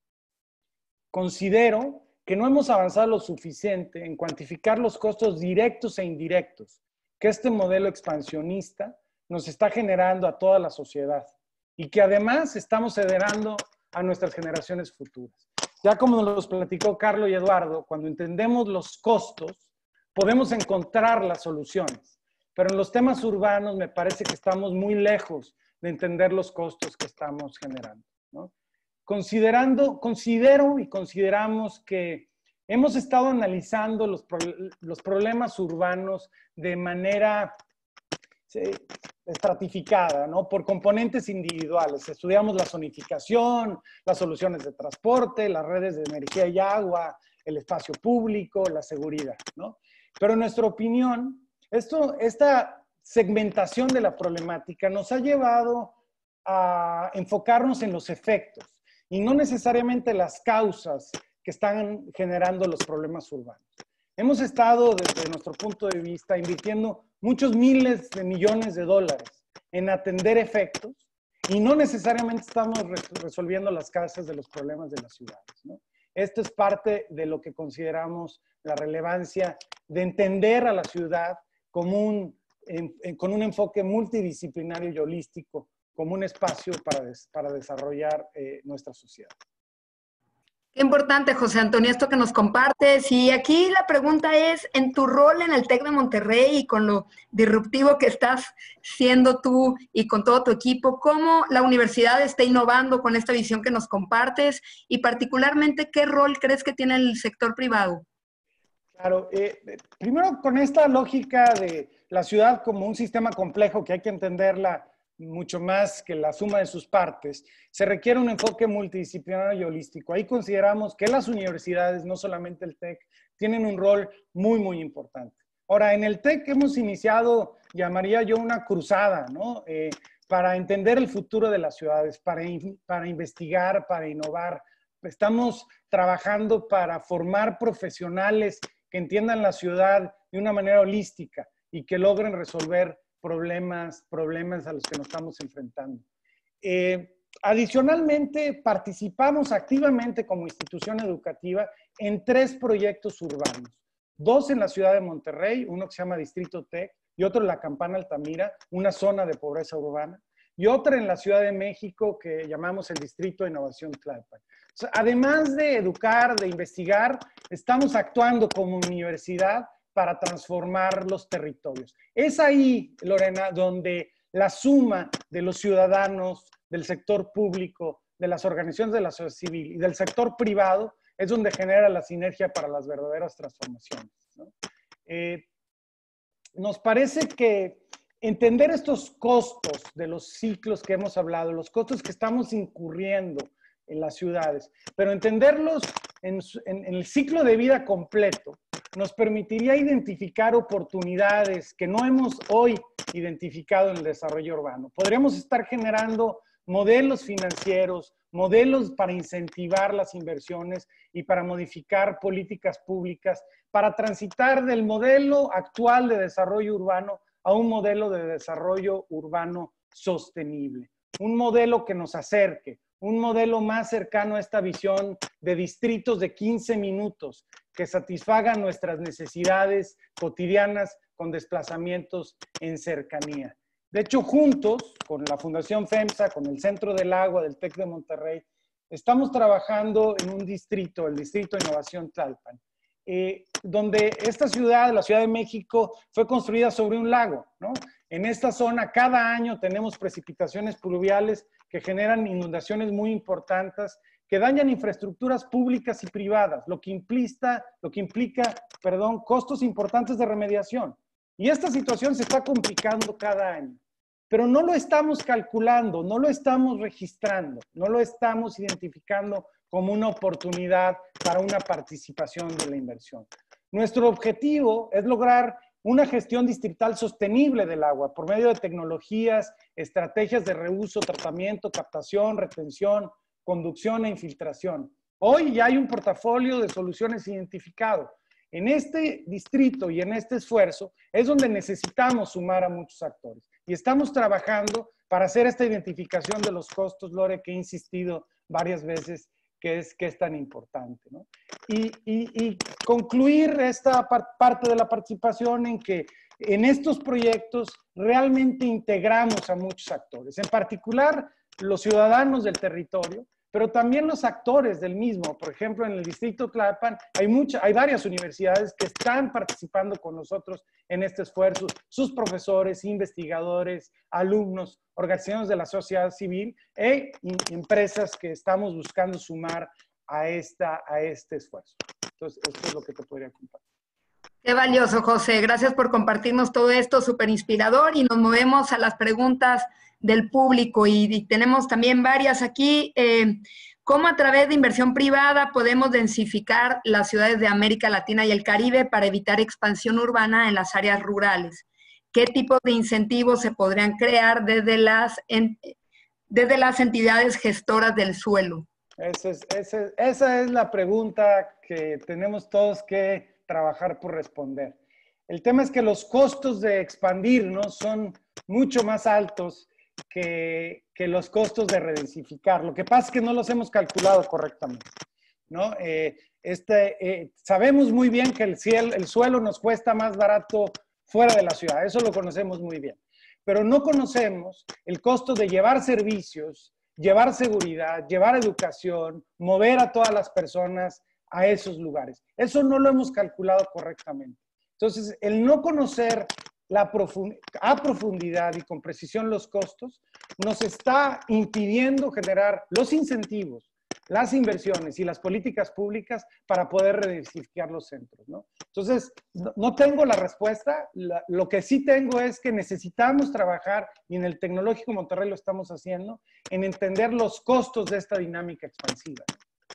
Considero que no hemos avanzado lo suficiente en cuantificar los costos directos e indirectos que este modelo expansionista nos está generando a toda la sociedad y que además estamos heredando a nuestras generaciones futuras. Ya como nos platicó Carlos y Eduardo, cuando entendemos los costos, podemos encontrar las soluciones. Pero en los temas urbanos me parece que estamos muy lejos de entender los costos que estamos generando, ¿no? Considero y consideramos que hemos estado analizando los problemas urbanos de manera estratificada, ¿no? Por componentes individuales. Estudiamos la zonificación, las soluciones de transporte, las redes de energía y agua, el espacio público, la seguridad, ¿no? Pero en nuestra opinión, esta segmentación de la problemática nos ha llevado a enfocarnos en los efectos y no necesariamente las causas que están generando los problemas urbanos. Hemos estado, desde nuestro punto de vista, invirtiendo muchos miles de millones de dólares en atender efectos y no necesariamente estamos resolviendo las causas de los problemas de las ciudades, ¿no? Esto es parte de lo que consideramos la relevancia de entender a la ciudad como con un enfoque multidisciplinario y holístico, como un espacio para desarrollar nuestra sociedad. Qué importante, José Antonio, esto que nos compartes. Y aquí la pregunta es, en tu rol en el TEC de Monterrey y con lo disruptivo que estás siendo tú y con todo tu equipo, ¿cómo la universidad está innovando con esta visión que nos compartes? Y particularmente, ¿qué rol crees que tiene el sector privado? Claro, primero con esta lógica de la ciudad como un sistema complejo que hay que entenderla mucho más que la suma de sus partes, se requiere un enfoque multidisciplinario y holístico. Ahí consideramos que las universidades, no solamente el TEC, tienen un rol muy, muy importante. Ahora, en el TEC hemos iniciado, llamaría yo, una cruzada, ¿no? Para entender el futuro de las ciudades, para investigar, para innovar. Estamos trabajando para formar profesionales que entiendan la ciudad de una manera holística y que logren resolver problemas a los que nos estamos enfrentando. Adicionalmente, participamos activamente como institución educativa en 3 proyectos urbanos. 2 en la ciudad de Monterrey, uno que se llama Distrito TEC y otro en la Campana Altamira, una zona de pobreza urbana, y otra en la Ciudad de México que llamamos el Distrito de Innovación Tlalpan. O sea, además de educar, de investigar, estamos actuando como universidad para transformar los territorios. Es ahí, Lorena, donde la suma de los ciudadanos, del sector público, de las organizaciones de la sociedad civil y del sector privado es donde genera la sinergia para las verdaderas transformaciones, ¿no? Nos parece que entender estos costos de los ciclos que hemos hablado, los costos que estamos incurriendo en las ciudades, pero entenderlos en el ciclo de vida completo, nos permitiría identificar oportunidades que no hemos hoy identificado en el desarrollo urbano. Podríamos estar generando modelos financieros, modelos para incentivar las inversiones y para modificar políticas públicas, para transitar del modelo actual de desarrollo urbano a un modelo de desarrollo urbano sostenible. Un modelo que nos acerque, un modelo más cercano a esta visión de distritos de 15 minutos que satisfagan nuestras necesidades cotidianas con desplazamientos en cercanía. De hecho, juntos con la Fundación FEMSA, con el Centro del Agua del TEC de Monterrey, estamos trabajando en un distrito, el Distrito de Innovación Tlalpan, donde esta ciudad, la Ciudad de México, fue construida sobre un lago, ¿no? En esta zona cada año tenemos precipitaciones pluviales que generan inundaciones muy importantes que dañan infraestructuras públicas y privadas, lo que implica, costos importantes de remediación. Y esta situación se está complicando cada año, pero no lo estamos calculando, no lo estamos registrando, no lo estamos identificando como una oportunidad para una participación de la inversión. Nuestro objetivo es lograr una gestión distrital sostenible del agua por medio de tecnologías, estrategias de reuso, tratamiento, captación, retención, conducción e infiltración. Hoy ya hay un portafolio de soluciones identificado. En este distrito y en este esfuerzo es donde necesitamos sumar a muchos actores. Y estamos trabajando para hacer esta identificación de los costos, Lore, que he insistido varias veces que es tan importante, ¿no? Y concluir esta parte de la participación en que en estos proyectos realmente integramos a muchos actores, en particular los ciudadanos del territorio, pero también los actores del mismo. Por ejemplo, en el Distrito Tlalpan hay varias universidades que están participando con nosotros en este esfuerzo, sus profesores, investigadores, alumnos, organizaciones de la sociedad civil e empresas que estamos buscando sumar a este esfuerzo. Entonces, esto es lo que te podría compartir. Qué valioso, José. Gracias por compartirnos todo esto, súper inspirador. Y nos movemos a las preguntas del público. Y tenemos también varias aquí. ¿Cómo a través de inversión privada podemos densificar las ciudades de América Latina y el Caribe para evitar expansión urbana en las áreas rurales? ¿Qué tipo de incentivos se podrían crear desde las entidades gestoras del suelo? Esa es la pregunta que tenemos todos que trabajar por responder. El tema es que los costos de expandirnos son mucho más altos que los costos de redensificar. Lo que pasa es que no los hemos calculado correctamente, ¿no? Sabemos muy bien que el suelo nos cuesta más barato fuera de la ciudad, eso lo conocemos muy bien, pero no conocemos el costo de llevar servicios, llevar seguridad, llevar educación, mover a todas las personas a esos lugares. Eso no lo hemos calculado correctamente. Entonces, el no conocer a profundidad y con precisión los costos nos está impidiendo generar los incentivos, las inversiones y las políticas públicas para poder redensificar los centros, ¿no? Entonces, no tengo la respuesta. Lo que sí tengo es que necesitamos trabajar, y en el Tecnológico Monterrey lo estamos haciendo, en entender los costos de esta dinámica expansiva.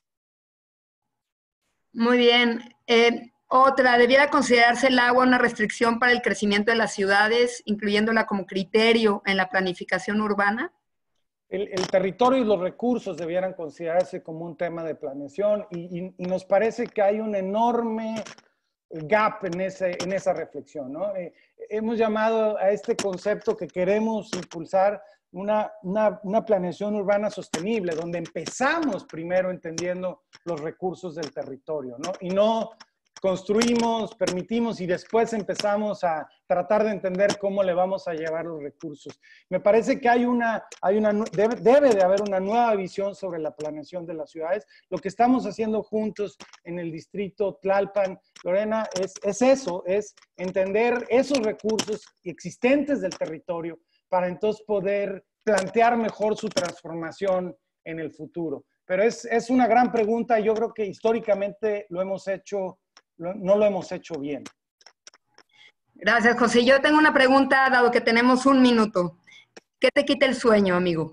Muy bien. Otra, ¿debiera considerarse el agua una restricción para el crecimiento de las ciudades, incluyéndola como criterio en la planificación urbana? El territorio y los recursos debieran considerarse como un tema de planeación y nos parece que hay un enorme gap en esa reflexión, ¿no? Hemos llamado a este concepto que queremos impulsar una planeación urbana sostenible, donde empezamos primero entendiendo los recursos del territorio, ¿no? Y no construimos, permitimos y después empezamos a tratar de entender cómo le vamos a llevar los recursos. Me parece que debe de haber una nueva visión sobre la planeación de las ciudades. Lo que estamos haciendo juntos en el distrito Tlalpan, Lorena, es eso, es entender esos recursos existentes del territorio para entonces poder plantear mejor su transformación en el futuro. Pero es una gran pregunta y yo creo que históricamente no lo hemos hecho bien. Gracias, José. Yo tengo una pregunta, dado que tenemos un minuto. ¿Qué te quita el sueño, amigo?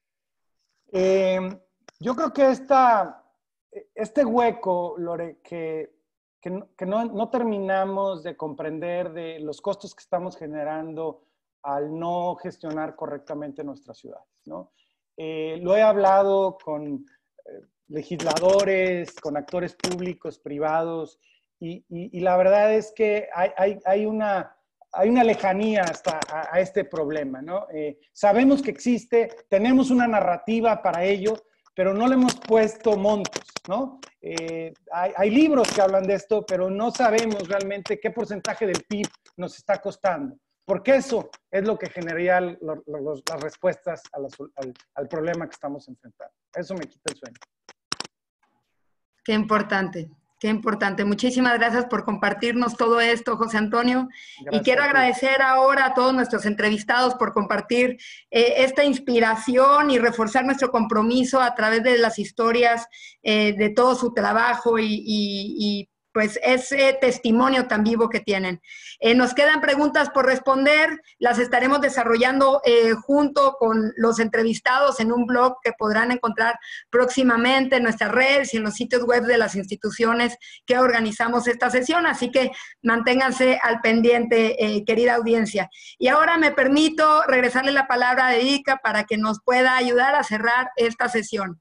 Yo creo que este hueco, Lore, que no terminamos de comprender de los costos que estamos generando al no gestionar correctamente nuestras ciudades, ¿no? Lo he hablado con legisladores, con actores públicos, privados, y la verdad es que hay una lejanía hasta a este problema, ¿no? Sabemos que existe, tenemos una narrativa para ello, pero no le hemos puesto montos, ¿no? Hay libros que hablan de esto, pero no sabemos realmente qué porcentaje del PIB nos está costando, porque eso es lo que generaría las respuestas al problema que estamos enfrentando. Eso me quita el sueño. Qué importante. Qué importante. Muchísimas gracias por compartirnos todo esto, José Antonio. Gracias. Y quiero agradecer ahora a todos nuestros entrevistados por compartir esta inspiración y reforzar nuestro compromiso a través de las historias de todo su trabajo y pues ese testimonio tan vivo que tienen. Nos quedan preguntas por responder, las estaremos desarrollando junto con los entrevistados en un blog que podrán encontrar próximamente en nuestras redes y en los sitios web de las instituciones que organizamos esta sesión, así que manténganse al pendiente, querida audiencia. Y ahora me permito regresarle la palabra a Erika para que nos pueda ayudar a cerrar esta sesión.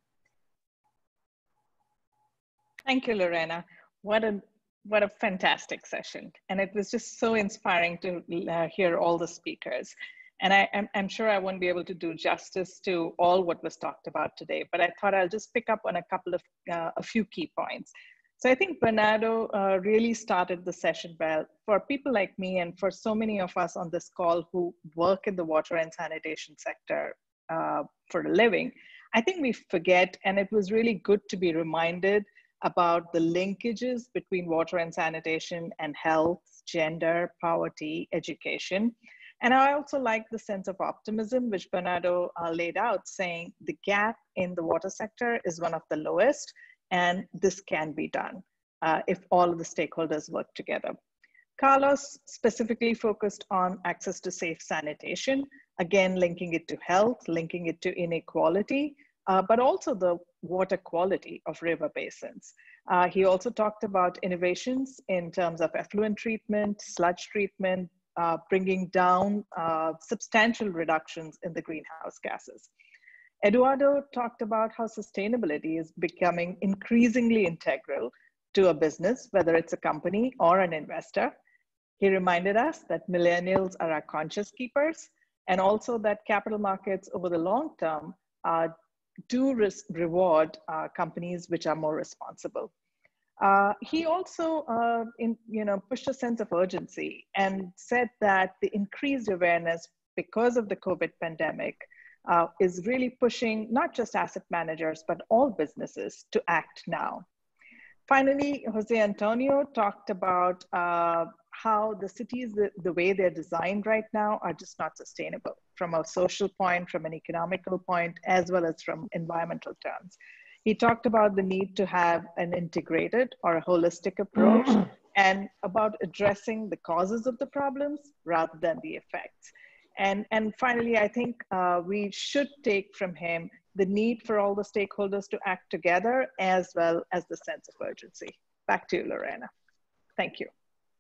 Thank you, Lorena. What a fantastic session. And it was just so inspiring to hear all the speakers. And I'm sure I won't be able to do justice to all what was talked about today, but I thought I'll just pick up on a few key points. So I think Bernardo really started the session well. For people like me and for so many of us on this call who work in the water and sanitation sector for a living, I think we forget, and it was really good to be reminded about the linkages between water and sanitation and health, gender, poverty, education. And I also like the sense of optimism which Bernardo laid out, saying the gap in the water sector is one of the lowest, and this can be done if all of the stakeholders work together. Carlos specifically focused on access to safe sanitation, again, linking it to health, linking it to inequality, but also the water quality of river basins. He also talked about innovations in terms of effluent treatment, sludge treatment, bringing down substantial reductions in the greenhouse gases. Eduardo talked about how sustainability is becoming increasingly integral to a business, whether it's a company or an investor. He reminded us that millennials are our conscious keepers, and also that capital markets over the long term do reward companies which are more responsible. He also pushed a sense of urgency and said that the increased awareness because of the COVID pandemic is really pushing not just asset managers, but all businesses to act now. Finally, Jose Antonio talked about how the cities, the way they're designed right now, are just not sustainable from a social point, from an economical point, as well as from environmental terms. He talked about the need to have an integrated or a holistic approach and about addressing the causes of the problems rather than the effects. And finally, I think we should take from him the need for all the stakeholders to act together, as well as the sense of urgency. Back to you, Lorena. Thank you.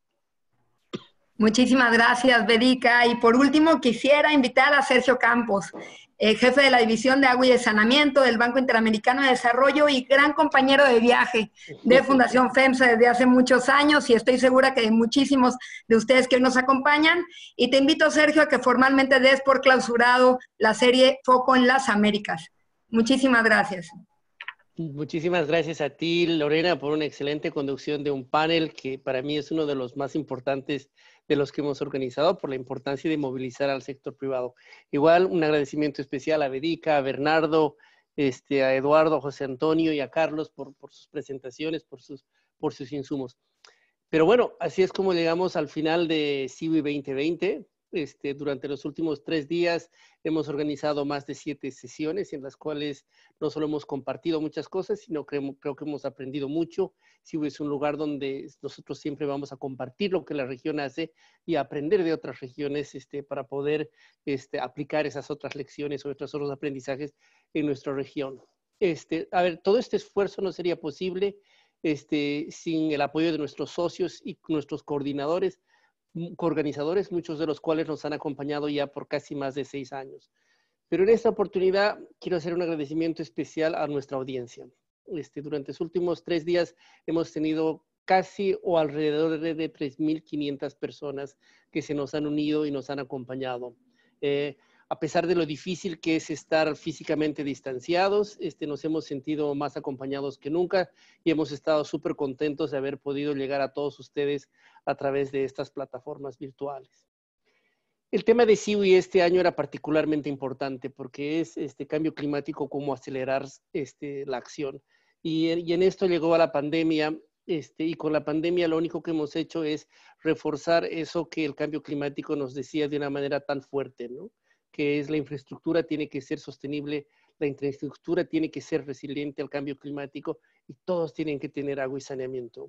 Muchísimas gracias, Bedica. Y por último, quisiera invitar a Sergio Campos, jefe de la División de Agua y de Saneamiento del Banco Interamericano de Desarrollo y gran compañero de viaje de Fundación FEMSA desde hace muchos años, y estoy segura que de muchísimos de ustedes que hoy nos acompañan. Y te invito, Sergio, a que formalmente des por clausurado la serie Foco en las Américas. Muchísimas gracias. Muchísimas gracias a ti, Lorena, por una excelente conducción de un panel que para mí es uno de los más importantes de los que hemos organizado por la importancia de movilizar al sector privado. Igual, un agradecimiento especial a Bedica, a Bernardo, a Eduardo, a José Antonio y a Carlos por sus presentaciones, por sus insumos. Pero bueno, así es como llegamos al final de CIWI 2020. Durante los últimos 3 días hemos organizado más de 7 sesiones en las cuales no solo hemos compartido muchas cosas, sino creo que hemos aprendido mucho. CIWI es un lugar donde nosotros siempre vamos a compartir lo que la región hace y aprender de otras regiones para poder aplicar esas otras lecciones o otros aprendizajes en nuestra región. A ver, todo este esfuerzo no sería posible sin el apoyo de nuestros socios y nuestros coordinadores, coorganizadores, muchos de los cuales nos han acompañado ya por casi más de 6 años. Pero en esta oportunidad quiero hacer un agradecimiento especial a nuestra audiencia. Durante los últimos 3 días hemos tenido casi o alrededor de 3.500 personas que se nos han unido y nos han acompañado. A pesar de lo difícil que es estar físicamente distanciados, nos hemos sentido más acompañados que nunca y hemos estado súper contentos de haber podido llegar a todos ustedes a través de estas plataformas virtuales. El tema de CIWI este año era particularmente importante porque es cambio climático, cómo acelerar la acción. Y en esto llegó a la pandemia, y con la pandemia lo único que hemos hecho es reforzar eso que el cambio climático nos decía de una manera tan fuerte, ¿no? Que es la infraestructura tiene que ser sostenible, la infraestructura tiene que ser resiliente al cambio climático y todos tienen que tener agua y saneamiento.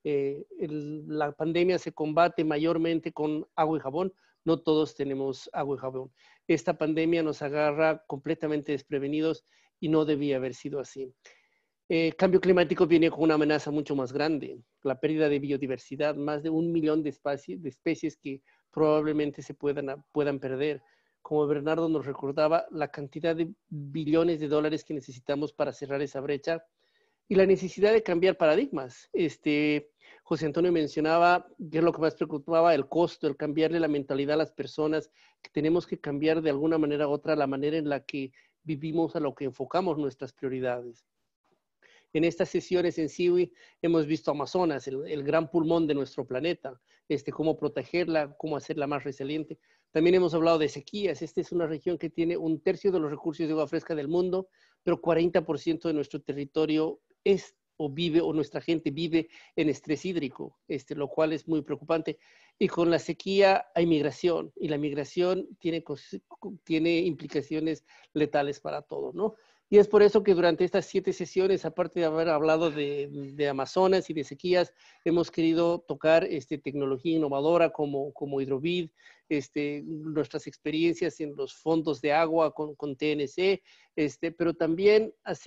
La pandemia se combate mayormente con agua y jabón, no todos tenemos agua y jabón. Esta pandemia nos agarra completamente desprevenidos y no debía haber sido así. Cambio climático viene con una amenaza mucho más grande, la pérdida de biodiversidad, más de 1 millón de especies que probablemente se puedan perder. Como Bernardo nos recordaba, la cantidad de billones de dólares que necesitamos para cerrar esa brecha y la necesidad de cambiar paradigmas. José Antonio mencionaba que es lo que más preocupaba, el costo, el cambiarle la mentalidad a las personas, que tenemos que cambiar de alguna manera u otra la manera en la que vivimos, a lo que enfocamos nuestras prioridades. En estas sesiones en CIWI hemos visto Amazonas, el gran pulmón de nuestro planeta, cómo protegerla, cómo hacerla más resiliente. También hemos hablado de sequías. Esta es una región que tiene 1/3 de los recursos de agua fresca del mundo, pero 40% de nuestro territorio es o nuestra gente vive en estrés hídrico, lo cual es muy preocupante. Y con la sequía hay migración, y la migración tiene implicaciones letales para todos, ¿no? Y es por eso que durante estas 7 sesiones, aparte de haber hablado de Amazonas y de sequías, hemos querido tocar tecnología innovadora como Hidrovid, nuestras experiencias en los fondos de agua con TNC, pero también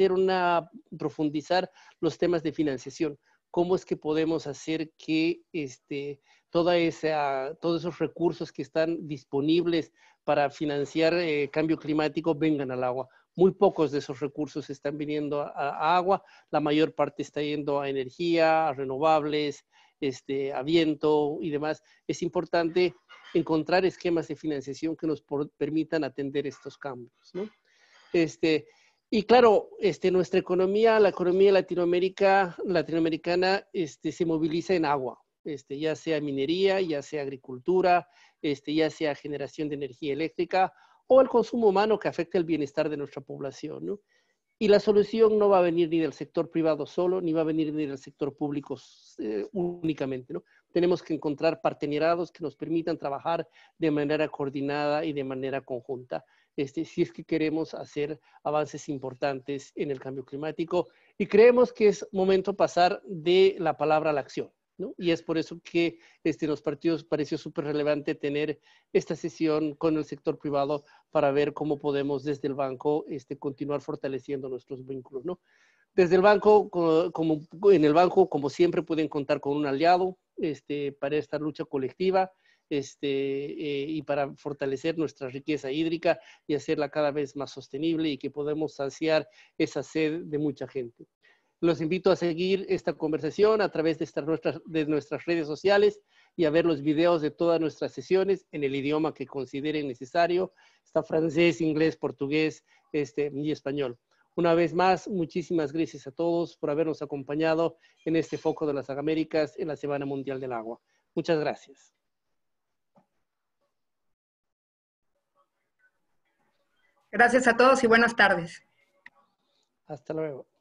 profundizar los temas de financiación. ¿Cómo es que podemos hacer que todos esos recursos que están disponibles para financiar cambio climático vengan al agua? Muy pocos de esos recursos están viniendo a agua, la mayor parte está yendo a energía, a renovables, a viento y demás. Es importante encontrar esquemas de financiación que nos permitan atender estos cambios, ¿no? Y claro, nuestra economía, la economía latinoamericana, se moviliza en agua, ya sea minería, ya sea agricultura, ya sea generación de energía eléctrica, o el consumo humano que afecta el bienestar de nuestra población, ¿no? Y la solución no va a venir ni del sector privado solo, ni va a venir ni del sector público únicamente, ¿no? Tenemos que encontrar partenariados que nos permitan trabajar de manera coordinada y de manera conjunta, si es que queremos hacer avances importantes en el cambio climático. Y creemos que es momento pasar de la palabra a la acción, ¿no? Y es por eso que nos partidos pareció súper relevante tener esta sesión con el sector privado para ver cómo podemos desde el banco continuar fortaleciendo nuestros vínculos, ¿no? Desde el banco, en el banco, como siempre, pueden contar con un aliado para esta lucha colectiva y para fortalecer nuestra riqueza hídrica y hacerla cada vez más sostenible y que podamos saciar esa sed de mucha gente. Los invito a seguir esta conversación a través de nuestras redes sociales y a ver los videos de todas nuestras sesiones en el idioma que consideren necesario. Está francés, inglés, portugués y español. Una vez más, muchísimas gracias a todos por habernos acompañado en este Foco de las Américas en la Semana Mundial del Agua. Muchas gracias. Gracias a todos y buenas tardes. Hasta luego.